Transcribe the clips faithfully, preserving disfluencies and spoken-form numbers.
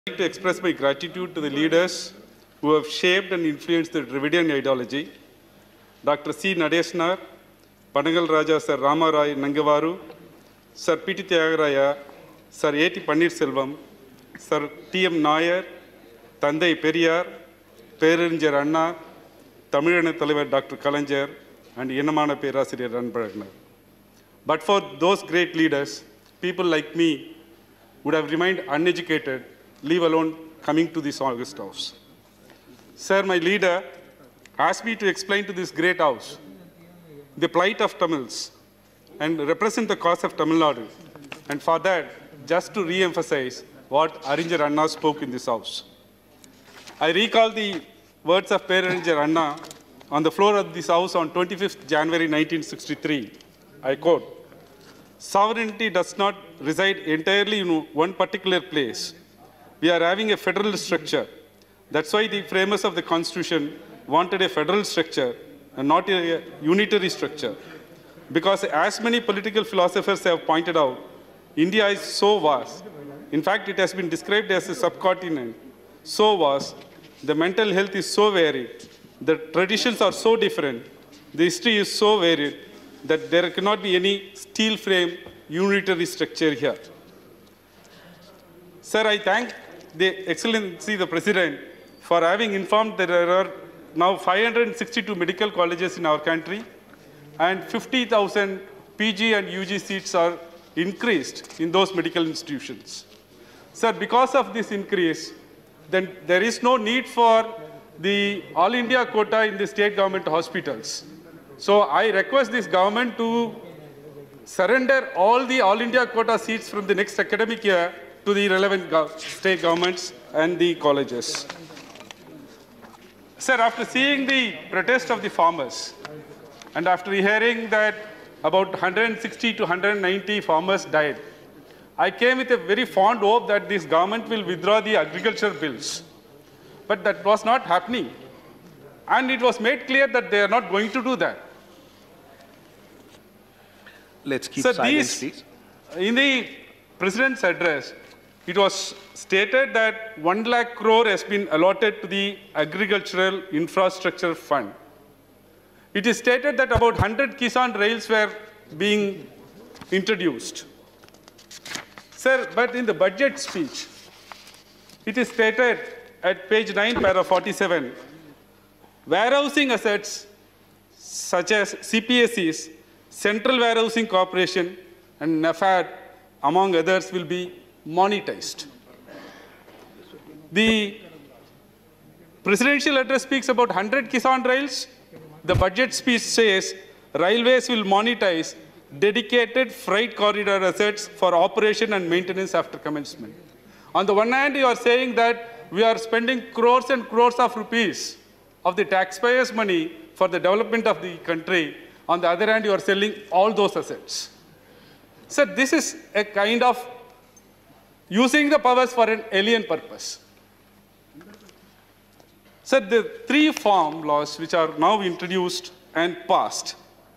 like to express my gratitude to the leaders who have shaped and influenced the Dravidian ideology. Doctor C. Nadeshnar, Panagal Raja Sir Rama Rai Nangavaru, Sir P T Tyagaraya, Sir A T Pannirselvam, Sir T M Nair, Thandai Periyar, Perarinyar Anna, Tamizhana Thalavar Doctor Kalaignar, and Enamana Perasiriyar Anbazhagnar. But for those great leaders, people like me would have remained uneducated, leave alone coming to this august house. Sir, my leader asked me to explain to this great house the plight of Tamils and represent the cause of Tamil Nadu. And for that, just to re-emphasize what Arinyar Anna spoke in this house. I recall the words of Perarinyar Anna on the floor of this house on twenty-fifth January nineteen sixty-three. I quote, "Sovereignty does not reside entirely in one particular place. We are having a federal structure. That's why the framers of the Constitution wanted a federal structure and not a unitary structure. Because as many political philosophers have pointed out, India is so vast. In fact, it has been described as a subcontinent. So vast, the mental health is so varied, the traditions are so different, the history is so varied, that there cannot be any steel frame unitary structure here." Sir, I thank the Excellency the President for having informed that there are now five hundred sixty-two medical colleges in our country and fifty thousand P G and U G seats are increased in those medical institutions. Sir, because of this increase, then there is no need for the All India quota in the state government hospitals. So I request this government to surrender all the All India quota seats from the next academic year to the relevant go state governments and the colleges. Sir, after seeing the protest of the farmers and after hearing that about one hundred sixty to one hundred ninety farmers died, I came with a very fond hope that this government will withdraw the agriculture bills. But that was not happening. And it was made clear that they are not going to do that. Let's keep Sir, silence, these, please. in the President's address, it was stated that one lakh crore has been allotted to the Agricultural Infrastructure Fund. It is stated that about one hundred Kisan rails were being introduced. Sir, but in the budget speech, it is stated at page nine, para forty-seven, warehousing assets such as C P S Es, Central Warehousing Corporation, and NAFAD, among others, will be monetized. The presidential address speaks about one hundred Kisan rails. The budget speech says railways will monetize dedicated freight corridor assets for operation and maintenance after commencement. On the one hand, you are saying that we are spending crores and crores of rupees of the taxpayers' money for the development of the country. On the other hand, you are selling all those assets. So this is a kind of using the powers for an alien purpose. So the three farm laws which are now introduced and passed,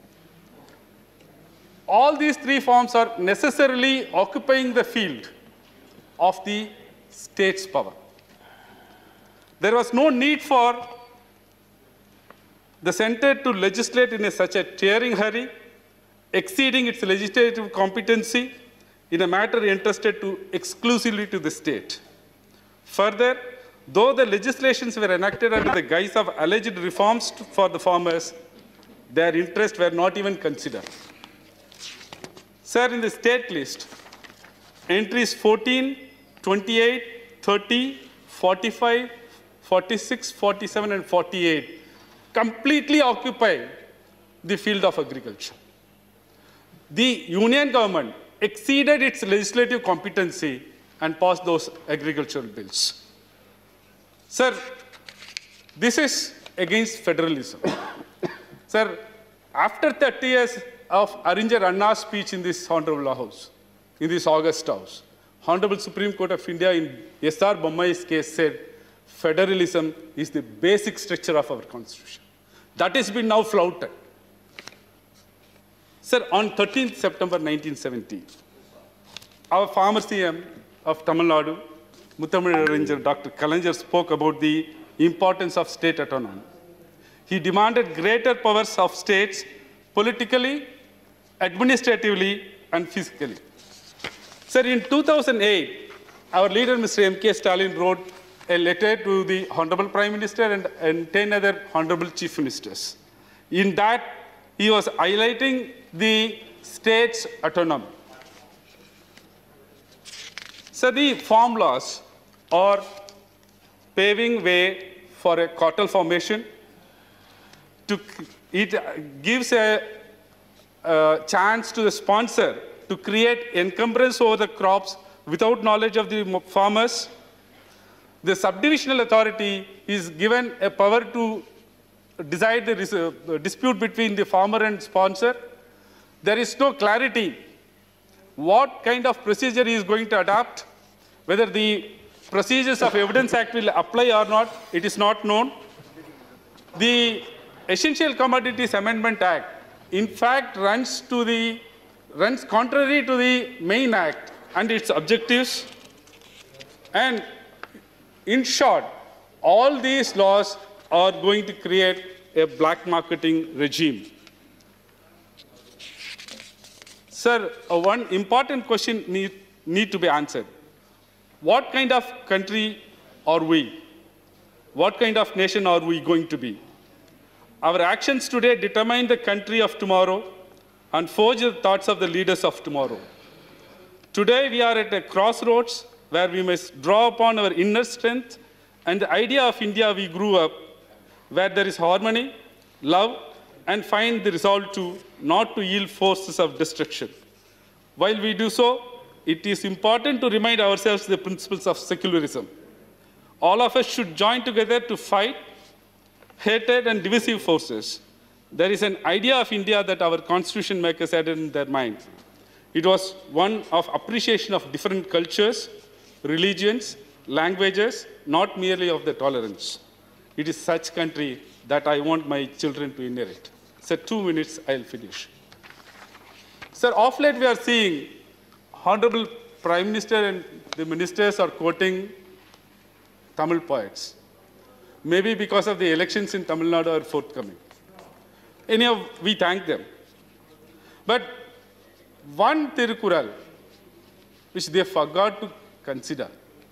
all these three forms are necessarily occupying the field of the state's power. There was no need for the center to legislate in a such a tearing hurry, exceeding its legislative competency in a matter entrusted to exclusively to the state. Further, though the legislations were enacted under the guise of alleged reforms for the farmers, their interests were not even considered. Sir, in the state list, entries fourteen, twenty-eight, thirty, forty-five, forty-six, forty-seven, and forty-eight completely occupy the field of agriculture. The union government exceeded its legislative competency and passed those agricultural bills. Sir, this is against federalism. Sir, after thirty years of Arinyar Anna's speech in this Honorable House, in this august house, Honorable Supreme Court of India in S R Bommai's case said, federalism is the basic structure of our constitution. That has been now flouted. Sir, on thirteenth September nineteen seventy, our former C M of Tamil Nadu, Muthamizhariஞர் Doctor Kalaignar spoke about the importance of state autonomy. He demanded greater powers of states politically, administratively, and physically. Sir, in two thousand eight, our leader, Mister M K Stalin, wrote a letter to the Honorable Prime Minister and, and ten other Honorable Chief Ministers. In that, he was highlighting the state's autonomy. So the farm laws are paving way for a cattle formation. To, it gives a, a chance to the sponsor to create encumbrance over the crops without knowledge of the farmers. The subdivisional authority is given a power to decide the uh, dispute between the farmer and sponsor. There is no clarity what kind of procedure he is going to adopt, whether the procedures of Evidence Act will apply or not, it is not known. The Essential Commodities Amendment Act, in fact, runs to the runs contrary to the main act and its objectives. And in short, all these laws are going to create a black marketing regime. Sir, uh, one important question need, need to be answered. What kind of country are we? What kind of nation are we going to be? Our actions today determine the country of tomorrow and forge the thoughts of the leaders of tomorrow. Today, we are at a crossroads where we must draw upon our inner strength and the idea of India we grew up, where there is harmony, love, and find the resolve to not to yield forces of destruction. While we do so, it is important to remind ourselves the principles of secularism. All of us should join together to fight hatred and divisive forces. There is an idea of India that our constitution makers had in their mind. It was one of appreciation of different cultures, religions, languages, not merely of the tolerance. It is such country that I want my children to inherit. Sir, two minutes, I'll finish. Sir, of late we are seeing Honorable Prime Minister and the ministers are quoting Tamil poets. Maybe because of the elections in Tamil Nadu are forthcoming. Anyhow, we thank them. But one Tirukural, which they forgot to consider.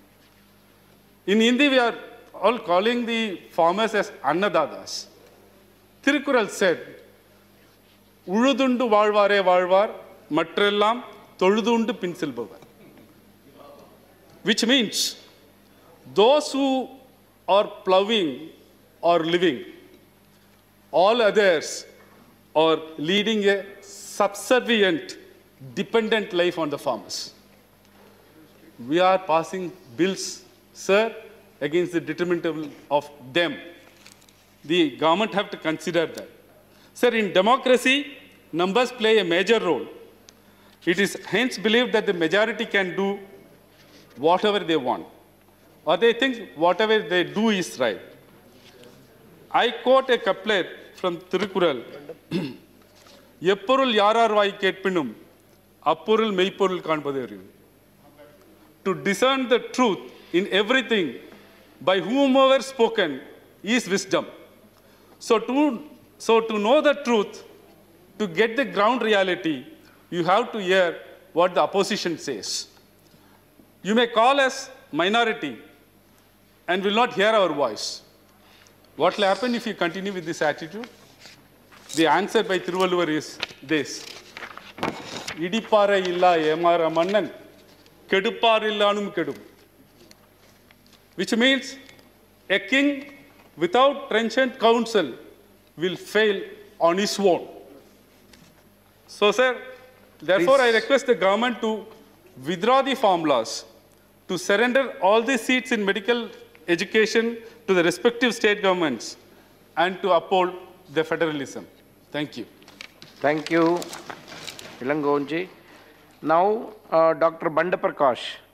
In Hindi, we are all calling the farmers as Annadadas. Tirukural said, Uludundu valvare valvar, matrellam, toludundu pinsilbavar. Which means, those who are plowing or living, all others are leading a subservient, dependent life on the farmers. We are passing bills, sir, against the detriment of them. The government have to consider that. Sir, in democracy, numbers play a major role. It is hence believed that the majority can do whatever they want, or they think whatever they do is right. I quote a couplet from Tirukural. Epporul yarar vai ketpinum, apporul meipporul kaanpadarivu. To discern the truth in everything by whomever spoken is wisdom. So to, so to know the truth, to get the ground reality, you have to hear what the opposition says. You may call us minority and will not hear our voice. What will happen if you continue with this attitude? The answer by Thiruvalluvar is this. Idipara illa emara mannan, kedupar illanum kedum. Which means a king without trenchant counsel will fail on his own. So, sir, therefore, Please. I request the government to withdraw the farm laws, to surrender all the seats in medical education to the respective state governments, and to uphold the federalism. Thank you. Thank you, Ilangonji. Now, uh, Doctor Bandaprakash.